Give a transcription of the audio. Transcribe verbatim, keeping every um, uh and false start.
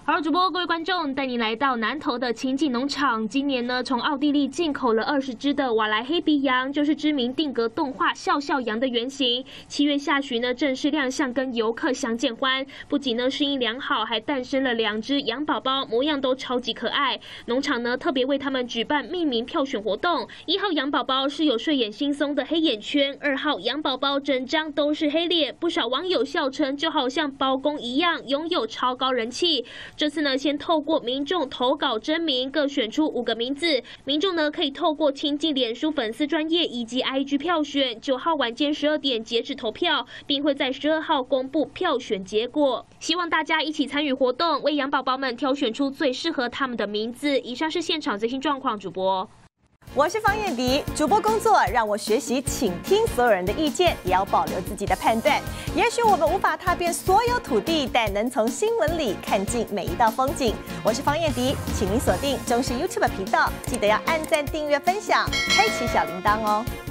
好了，主播各位观众，带您来到南投的清境农场。今年呢，从奥地利进口了二十只的瓦莱黑鼻羊，就是知名定格动画笑笑羊的原型。七月下旬呢，正式亮相，跟游客相见欢。不仅呢适应良好，还诞生了两只羊宝宝，模样都超级可爱。农场呢特别为他们举办命名票选活动。一号羊宝宝是有睡眼惺忪的黑眼圈，二号羊宝宝整张都是黑脸，不少网友笑称就好像包公一样，拥有超高人气。这次呢，先透过民众投稿征名，各选出五个名字。民众呢可以透过亲近脸书粉丝专页以及 I G 票选。九号晚间十二点截止投票，并会在十二号公布票选结果。希望大家一起参与活动，为羊宝宝们挑选出最适合他们的名字。以上是现场最新状况，主播。 我是方燕迪，主播工作让我学习倾听所有人的意见，也要保留自己的判断。也许我们无法踏遍所有土地，但能从新闻里看尽每一道风景。我是方燕迪，请您锁定中视 YouTube 频道，记得要按赞、订阅、分享，开启小铃铛哦。